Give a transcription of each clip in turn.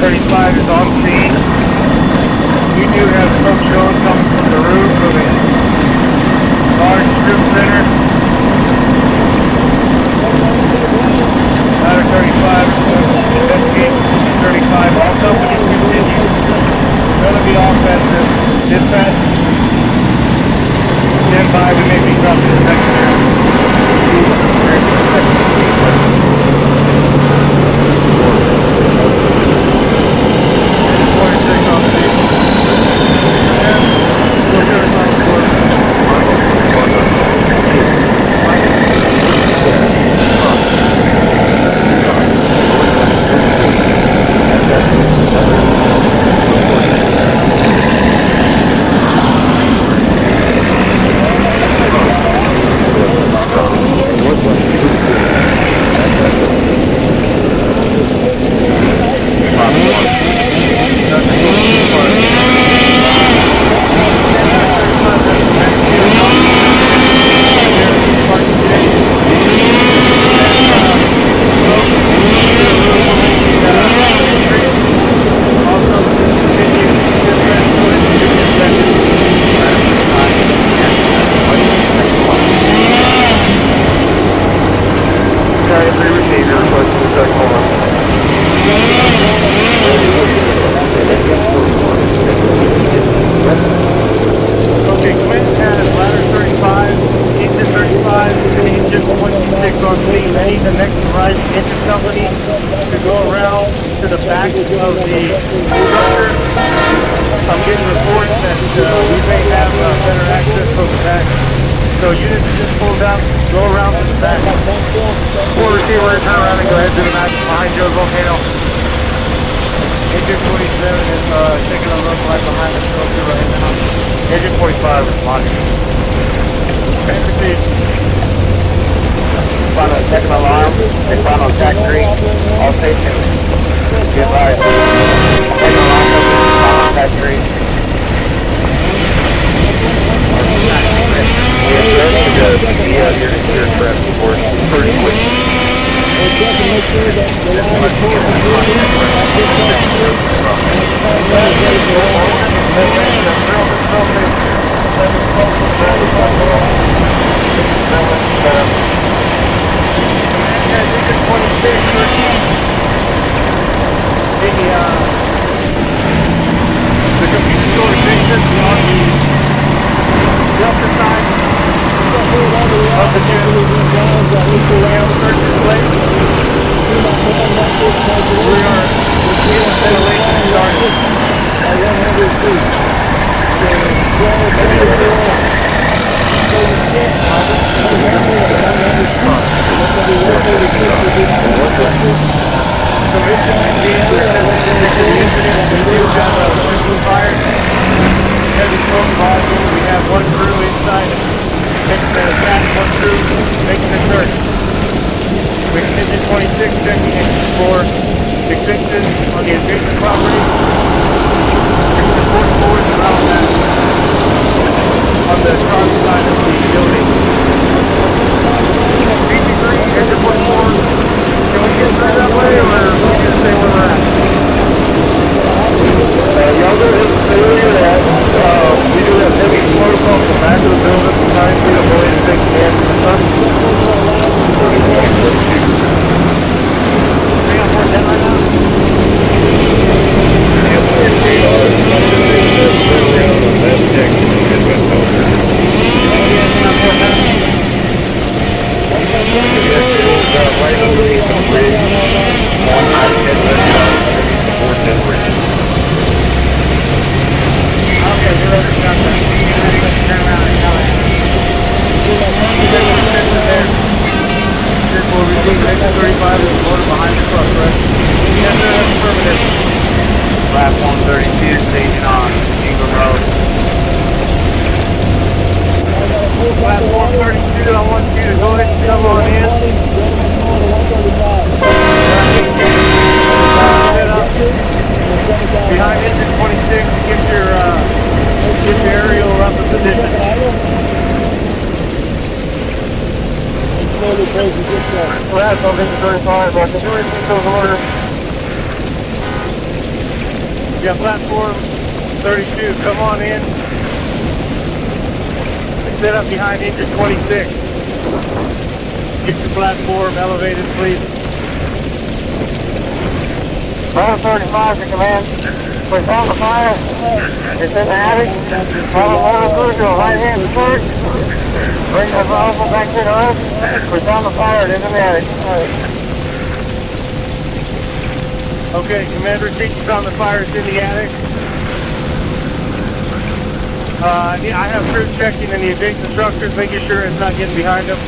35 is on scene. We do have smoke showing coming from the roof of a large strip center. Ladder 35 is going to investigate 35. All companies continue. Going to be off at the dispatch. Stand by, we may be dropping the secondary. Well, that's all this is 35, but I can do it in those orders. Yeah, platform 32, come on in. Set up behind engine 26. Get your platform elevated, please. Bravo 35 to command. We're on the fire. It's in the attic. Bravo 1 to right hand first. Bring the Bravo back to the roof. We're on the fire. It's in the attic. Okay, Commander teaches on the fire. It's in the attic. I have crew checking in the adjacent structures, making sure it's not getting behind them.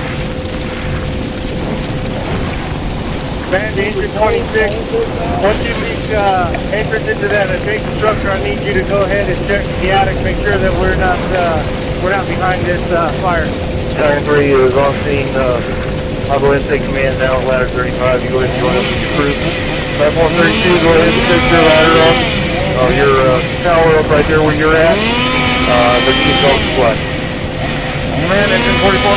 Command to engine 26. Once you reach entrance into that adjacent structure, I need you to go ahead and check the attic, make sure that we're not behind this fire. Time 3 is on scene. I'll go ahead and take command now. Ladder 35. You go ahead and join up with your crew. Platform 32. Go ahead and take your ladder up. Your tower up right there where you're at. The keys go to fly. Command engine 44.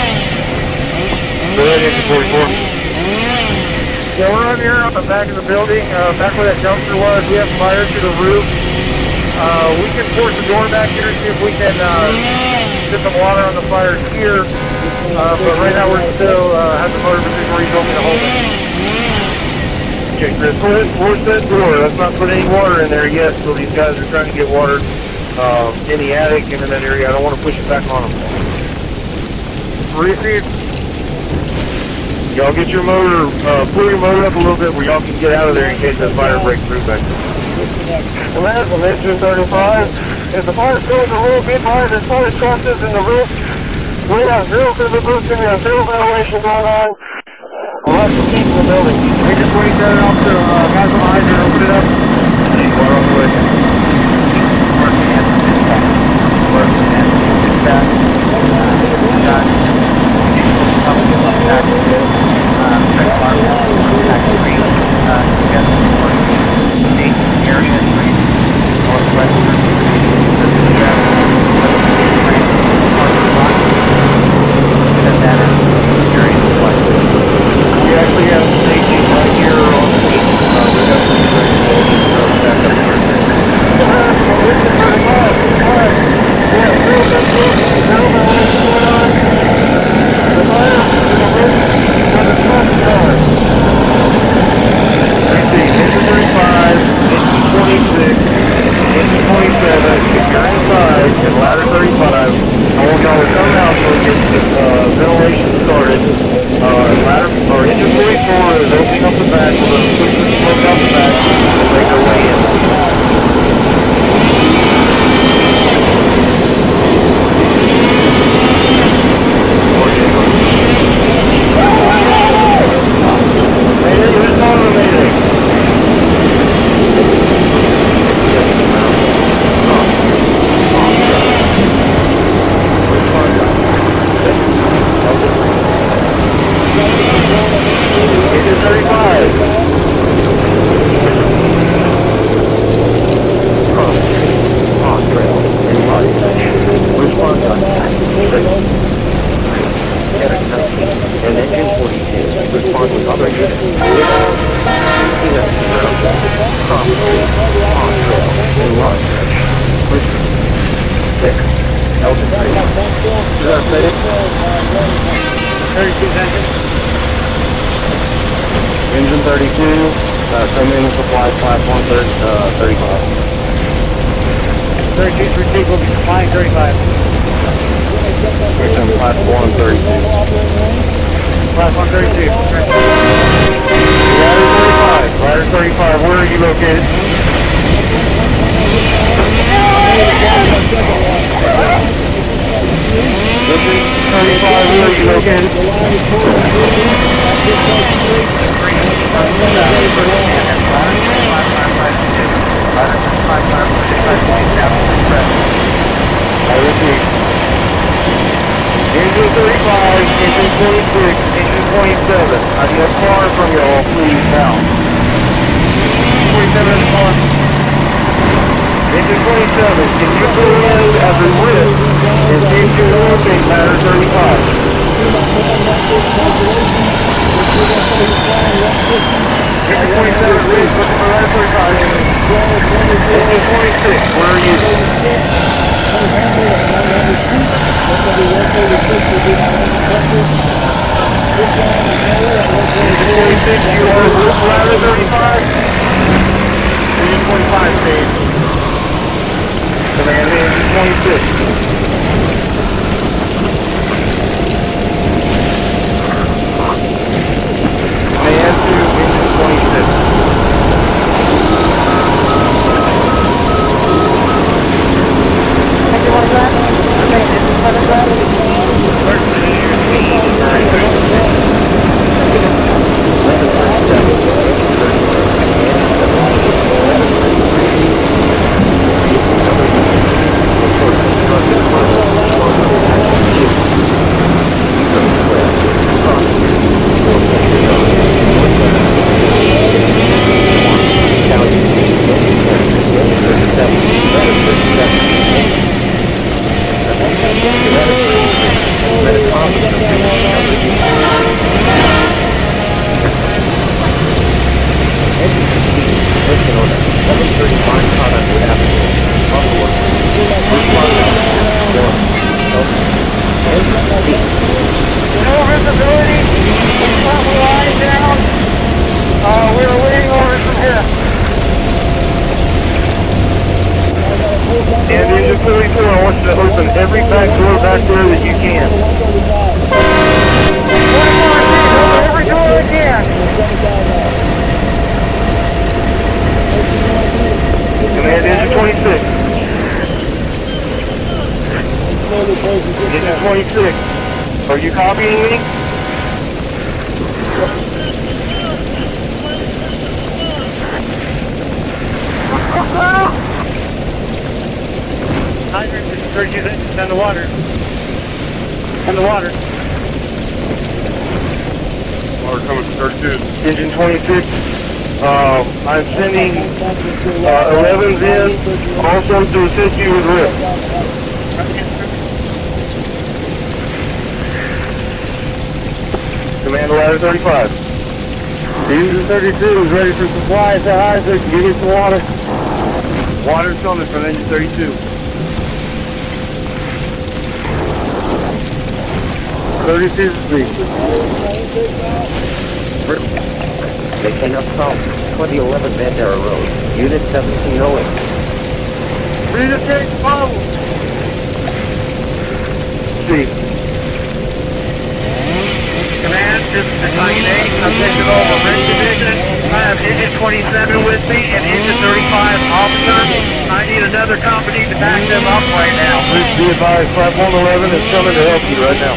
Go ahead, engine 44. Yeah, we're up here on the back of the building, back where that dumpster was. We have fire to the roof. We can force the door back here, see if we can get some water on the fire here. But right now we're still have the motor before he's opening the hole. Okay, Chris, go ahead and force that door. Let's not put any water in there yet, so these guys are trying to get water in the attic and in that area. I don't want to push it back on them. Receive. Y'all get your motor, pull your motor up a little bit where y'all can get out of there in case that fire breaks through back there. Command from engine 35. If the fire goes a little bit higher, there's fire crosses in the roof. We have zero visibility, we have zero ventilation going on. We'll have to keep in the building. Engine 27 off to guys on the hydrant, open it up. Need water on the way. Working at the dispatch. Got couple of packages. Check pack 3. State area 3. Northwestern. That is area 1. We actually have staging right here on the beach. We have some back up here. Engine 35, engine 26, engine 27, if you're inside, and ladder 35, I want y'all to come out so we get the ventilation started. Engine 44 is opening up the back, we're going to push the smoke out the back and make our way in. Mayday, who's calling the Mayday? Engine 35. On trail. Response on and engine 42. Response with other units. On trail. In line. 6. Elton 3. Is that fitted? 32 seconds. Engine 32, come in and supply platform 35. 32 receive, will be supplying 35. Engine platform 32. Platform 32. Ladder 35, where are you located? Engine 35, where are you located? I repeat. Engine 35, engine 26, engine 27. I need a car from y'all, please, now. 27 in the car. Engine 27, can you go in as a risk and see if you can locate ladder 35? Engine 27 risk, looking for ladder 35. Engine 26, where are you? Engine 26, you are roof ladder 35? Engine 25, stage. Command Engine 26. Command to Engine 26. And Engine 44, I want you to open every back door back there that you can. Every door again. Command Engine 26. Engine 26, are you copying me? Hydrant is 32 inches on the water. On the water. Water coming from 32. Engine 26, I'm sending 11s in, also to assist you with RIP. Command ladder 35. Engine 32 is ready for supply. Say hi so you can get some water. Water's coming from engine 32. 32 speed. They cannot solve 2011 Bandera Road. Unit 1708. Read the tank problem. See. Command, this is Battalion 8. I'm taking over Red Division. I have engine 27 with me and engine 35 officer. I need another company to back them up right now. Please be advised, platform 11 is coming to help you right now.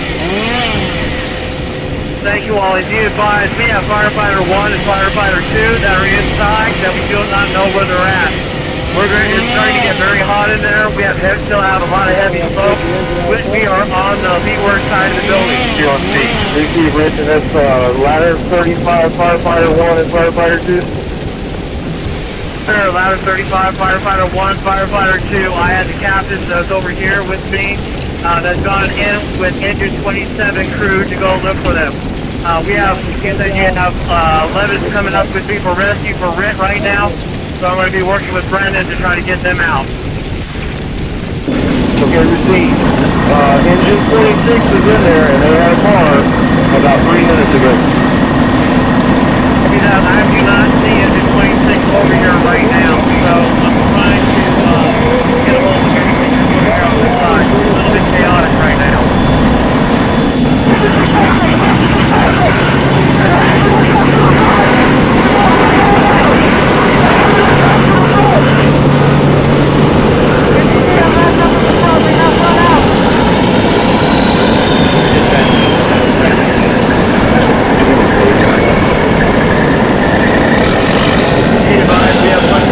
Thank you all. As you advised, we have firefighter 1 and firefighter 2 that are inside that we do not know where they're at. It's starting to get very hot in there. We still have a lot of heavy smoke. We are on the leeward side of the building. You're on C. Receive, Rich, and that's ladder 35, firefighter 1 and firefighter 2. Sir, ladder 35, firefighter 1, firefighter 2. I had the captain that's over here with me that's gone in with engine 27 crew to go look for them. We have 11 coming up with me for rescue for RIT right now. So I'm going to be working with Brendan to try to get them out. Okay, receive. Engine 26 is in there, and they had a car about 3 minutes ago. I do not see engine 26 over here right now, so I'm trying to get a hold of everything that's over here on this side. It's a little bit chaotic right now. We have one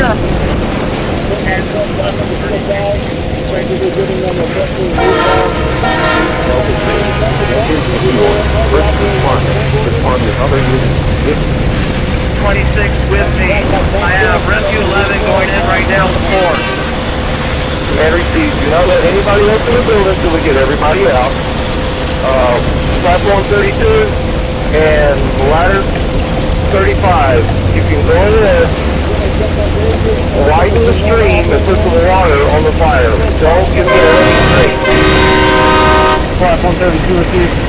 with me. I have Rescue 11 going in right now to 4. And receive. Do not let anybody else in the building until we get everybody out. Platform 32 and ladder 35. You can go in there, widen the stream and put some water on the fire. Don't give me a running stream. Platform 32 with you.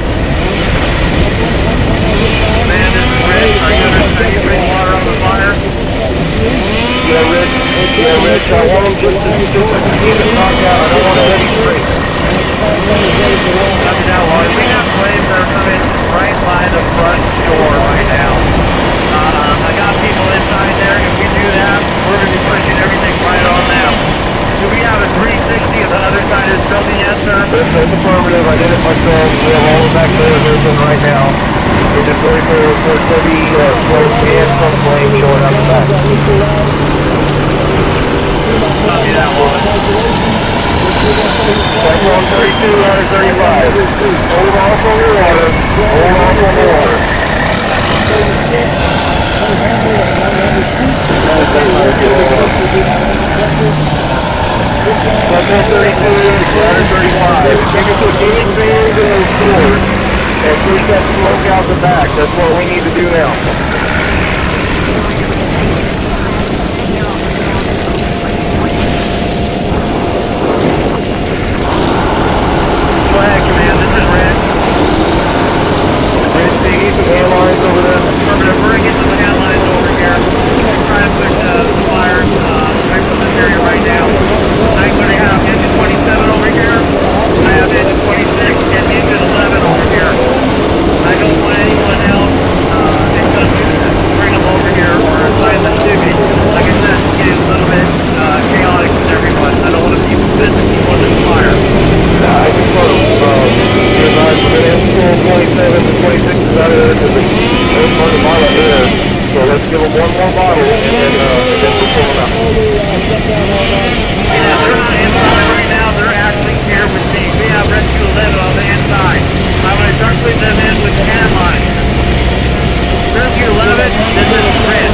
Man, this is Rich. Are you going to bring water on the fire? Yeah, Rich. I want them just to keep it knocked out. I don't want a heavy stream. Copy that, Wally. We have flames that are coming right by the front door right now. I got people inside there. If we do that, we're going to be pushing everything right on them. Do we have a 360 on the other side of this building? Yes, sir. That's affirmative. I did it myself. We have all the back doors open right now. We're just waiting for heavy smoke and some flame showing out the back. Copy that, Wally. Platform 32, ladder 35. Hold off on the water. Hold off on the water. Platform 32, ladder 35. You can put anything in those doors and push that smoke out the back. That's what we need to do now. Go ahead, Command. This is Rich. Rich, do you need some hand lines over there? Affirmative. We're going to get some hand lines over here. We're trying to push the fire away from this area right now. I'm going to have engine 27 over here. I have engine 26 and engine 11 over here. I don't want anyone else that's going to bring them over here or assign them to me. Like I said, it's getting a little bit chaotic with everyone. I don't want to be busy people on this fire. I just want to advise we're going to have 27 to 26 is out of there because there's part of the bottle here. So let's give them one more bottle and then we'll pull them out. Yeah, they're not inside right now. They're actually here with me. We have Rescue 11 on the inside. I'm going to start putting them in with hand lines. Rescue 11, this is Chris.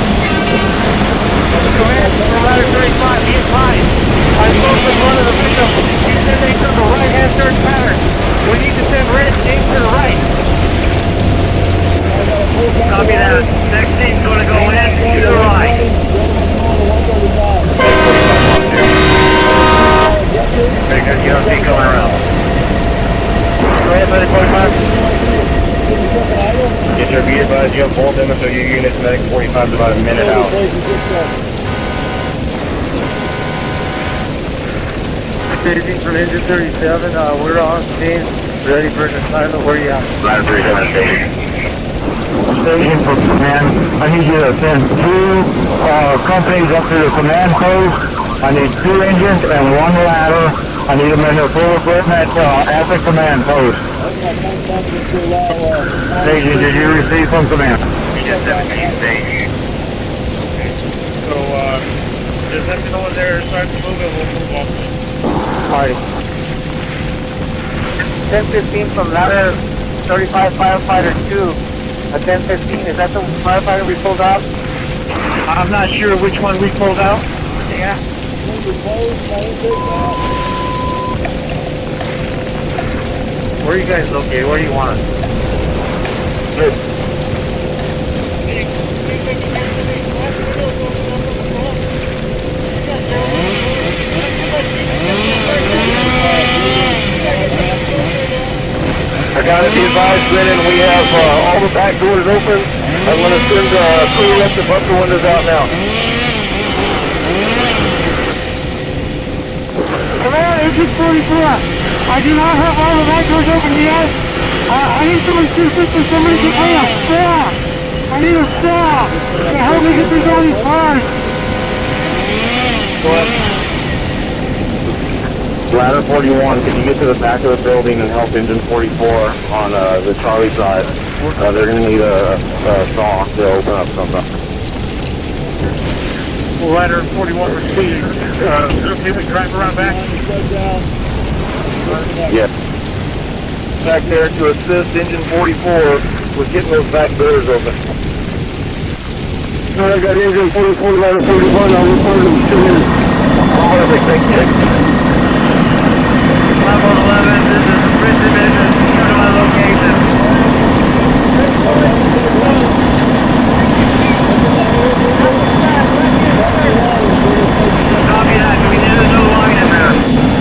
Command from ladder 35, be advised. I spoke with one of the victims. He said they took a right-hand turn pattern. We need to send Rich to the right. Copy that. Next team's going to go in to the right. Very good. You don't see going around. Go ahead, Medic 45. Yes, sir. Be advised you have both MSOU units. Medic 45 is about a minute out. Staging from engine 37, we're on scene, ready for an assignment. Where are you at? Ladder 37 staging. Staging from command. I need you to send two companies up to the command post. I need 2 engines and 1 ladder. I need them in their full equipment at the command post. Staging, did you receive from command? Engine 17 stage. So, just let me know when they're starting to move and we'll move off. Alright. 1015 from ladder 35 firefighter 2 at 1015. Is that the firefighter we pulled out? I'm not sure which one we pulled out. Yeah. Where are you guys located? Where do you want us? Good. I gotta be advised, Brennan, we have all the back doors open. I'm gonna send crew up to bust the windows out now. Command, engine 44. I do not have all the back doors open yet. I need someone to assist me. Somebody get me a staff. I need a staff to help me get through all these cars. Go ahead. Ladder 41, can you get to the back of the building and help engine 44 on the Charlie side? They're going to need a saw to open up something. ladder 41 for speed. Okay, we drive around back. Yes. Back there to assist engine 44 with getting those back doors open. I got engine 44, ladder 41, I'll report them soon. Perfect, thank you. 511, this is Richmond, turn to my location. Copy that, do we need a new line in there?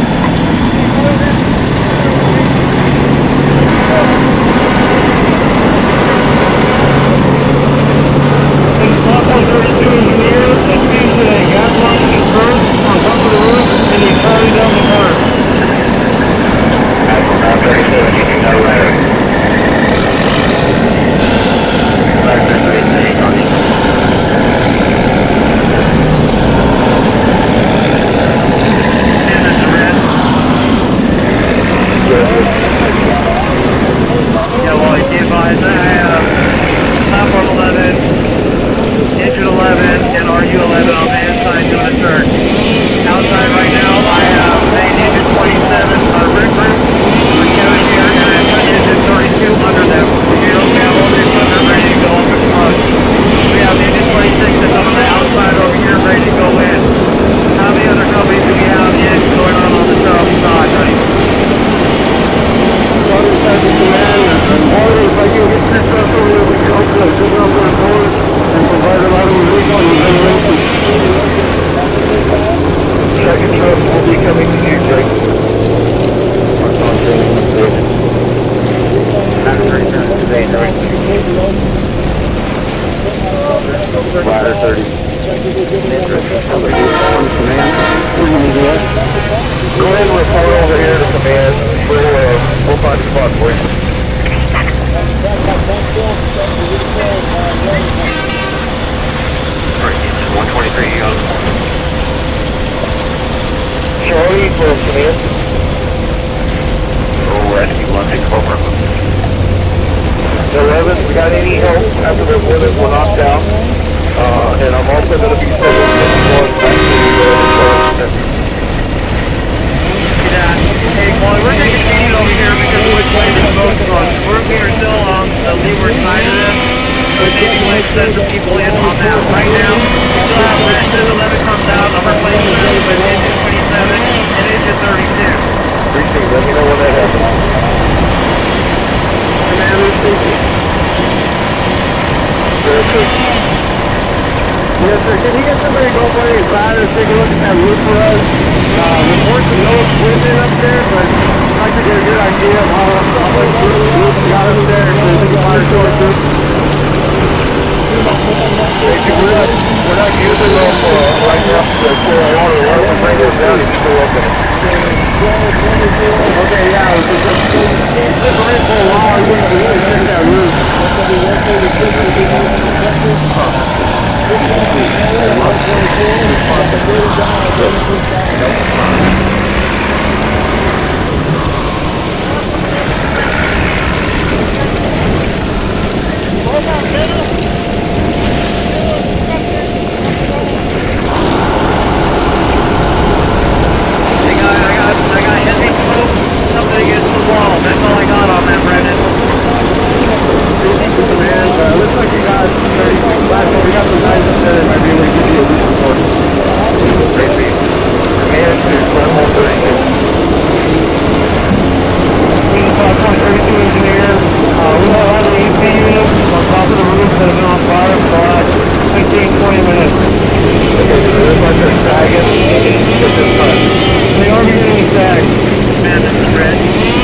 Ladder 30. Go ahead and report over here to command. We'll find a spot for you. Engine 123, you go. Charlie for command. Oh, rescue 164. 11, we got any help after the windows were knocked out? And I'm also going to be sending one back to the Hey, Molly, we're taking speed over here because of which way this boat's going. We are still on the leeward side of this. We're taking way to send some people in on that. Right now, we still have engine 11 comes out. I'm replacing them with engine 27 and engine 32. Appreciate it. Let me know when that happens. Commander speaking. Yes, sir. Can you get somebody to go by your side and take a look at that roof for us? Reports of no equipment up there, but I'd like to get a good idea of how much roof we got up there so we can fire sources. We're not using them right now to pour water. Why don't we bring this down and still open it? Okay, yeah, it's just rain for a while. We can really fix that roof. I got heavy smoke coming against the wall. That's all I got on that, Brendan. Man, looks like you got last one we got some guys up there that might be able to give you a roof report. Command to Clem 32 engineer. We have a lot of EP units on top of the roof that have been on fire for the last 15-20 minutes. Okay, so it looks like they're sagging at this time. They are beginning to sag. Man, this is red.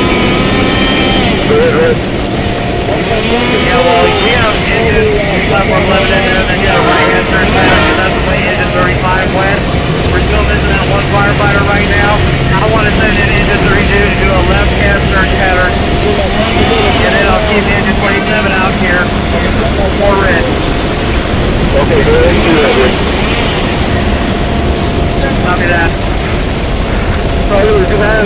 Red. Yeah, well, we have engine platform 11 in there, and then you have a right-hand turn back, and that's the way engine 35 went. We're still missing that one firefighter right now. I want to send in engine 32 to do a left-hand turn pattern. And then I'll keep engine 27 out here for red. Okay, go ahead and do that, Rick. Copy that. Sorry, command.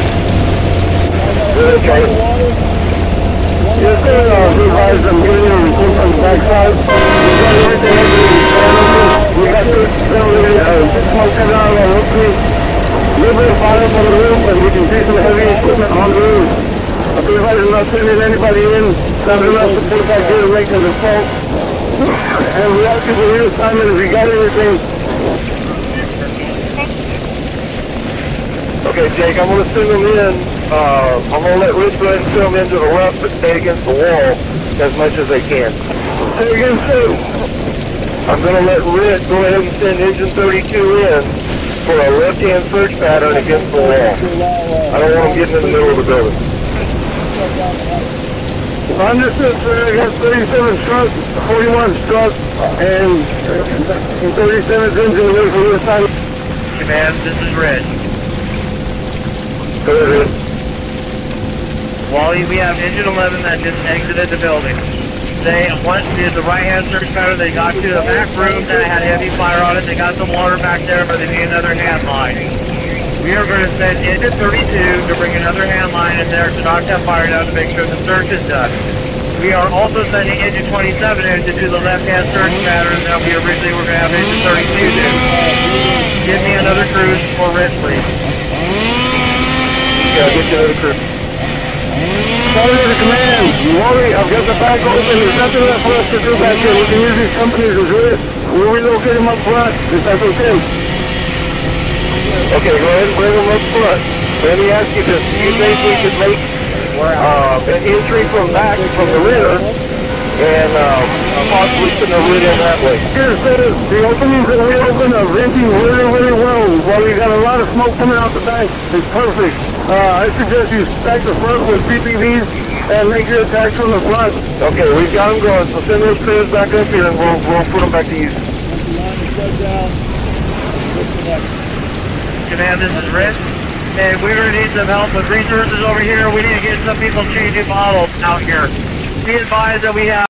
Go ahead, Charlie. Yes, sir. Roof guys, I'm giving you a report from the backside. We've got everything under the panel. We We got this smoke coming out of our roof. A little bit of fire on the roof, and we can see some heavy equipment on the roof. Everybody's not sending anybody in. Not enough to put back here to make an assault. And we ask people here, Simon, if you got anything. Okay, Jake, I'm going to send them in. I'm going to let Rich go ahead and send them into the left, but stay against the wall as much as they can. Say again, Sue. I'm going to let Rich go ahead and send Engine 32 in for a left-hand search pattern against the wall. I don't want them getting in the middle of the building. Understood, sir. I got 37 struck, 41 struck, and 37 engine away from this side. Command, this is Rich. Go ahead, Rich. Wally, we have engine 11 that just exited the building. They once did the right-hand search pattern. They got to the back room that had heavy fire on it. They got some water back there, but they need another hand line. We are going to send engine 32 to bring another hand line in there to knock that fire down to make sure the search is done. We are also sending engine 27 in to do the left-hand search pattern that we originally were going to have engine 32 do. Give me another cruise for Rich, please. Yeah, I'll get you another crew. Sorry to the command. Wally, I've got the back open. There's nothing left for us to do back here. We can use these companies as well. We'll relocate them up front, if that's okay. Okay, go ahead and bring them up front. Let me ask you this. Do you think we could make an entry from back, from the rear, and possibly putting a route in that way? Here, the openings that we open are venting really, really well. While we got a lot of smoke coming out the back, it's perfect. I suggest you stack the front with PPVs and make your attacks from the front. Okay, we've got them going, so send those crews back up here and we'll put them back to use. Command, this is Rich. And we're going to need some help with resources over here. We need to get some people changing bottles out here. Be advised that we have